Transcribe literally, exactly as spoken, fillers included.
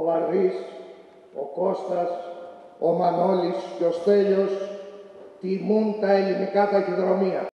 Βαρδής, ο Κώστας, ο Μανώλης και ο Στέλιος τιμούν τα ελληνικά ταχυδρομεία.